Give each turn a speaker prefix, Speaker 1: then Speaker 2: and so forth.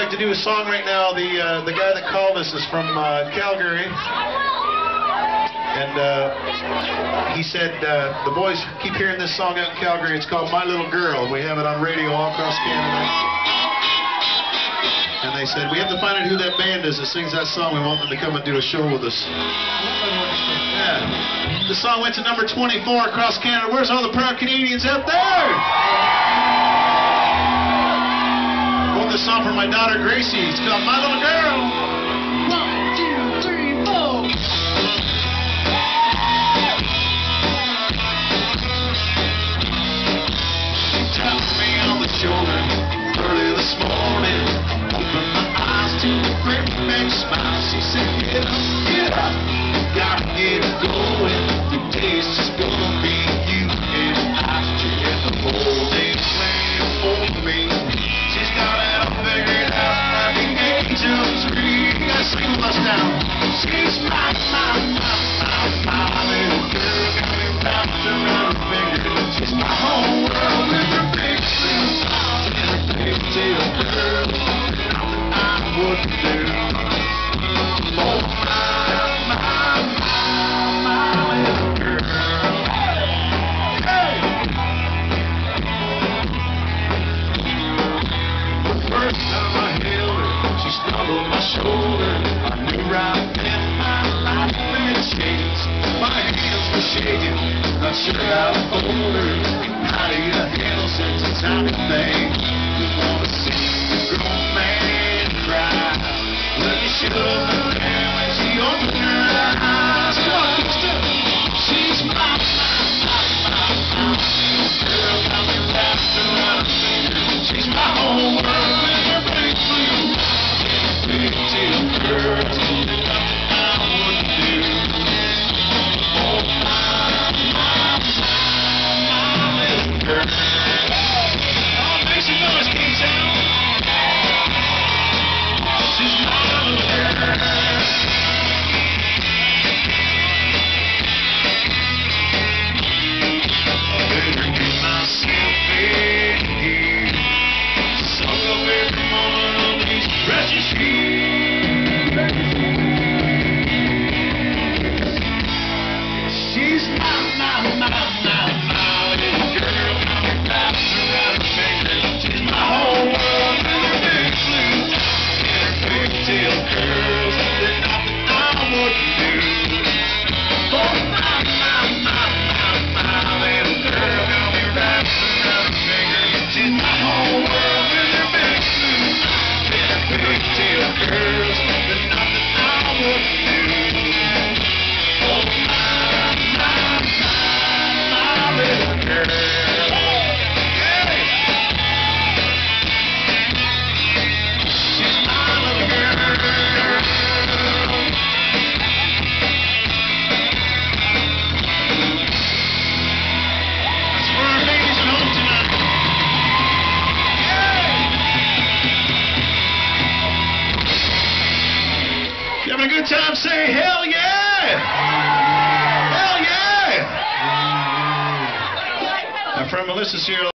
Speaker 1: like to do a song right now. The guy that called us is from Calgary. And he said, the boys keep hearing this song out in Calgary. It's called My Little Girl. We have it on radio all across Canada. And they said, we have to find out who that band is that sings that song. We want them to come and do a show with us. Yeah. The song went to number 24 across Canada. Where's all the proud Canadians out there? I wrote this song for my daughter Gracie. It's called My Little Girl. 1, 2, 3, 4. She tapped me on the shoulder early this morning. Opened my eyes to a great big smile. She said, get up, get up. Gotta get it going. The day's just gonna be you and I. She had the whole day planned for me. She's got it all figured out. Like the angels read. Gotta sing with us now. She's my little girl. Got me wrapped around her finger. She's my whole world with her big blue eyes and her pigtail curls. Nothing I wouldn't do. Oh, shoulder, I knew right then my life had changed. My hands were shaking, not sure how to hold her. How do you handle such a tiny thing? You wanna see a grown man cry? Let me show her down when she opened her eyes. Come on, keep still. She's my girl, got me wrapped around her finger. She's my whole world with her big blue pigtail curls, nothing I wouldn't do. Oh, my little girl. Oh, make some noise, K-Town. She's my little girl. I better get myself in here. Soak up every moment of these precious years. She's my little girl. I'm wrapped around her finger. She's my whole world with her big blue eyes and her pigtail curls. There's nothing I wouldn't do. Oh, my little girl. Got me wrapped around her finger. She's my whole world with her big blue eyes and her pigtail curls. There's nothing I wouldn't do. Oh, my little girl. Yeah. She's my little girl. That's for our ladies at home tonight. Yeah. You having a good time? Say hell yeah! Hell yeah! My friend Melissa's here.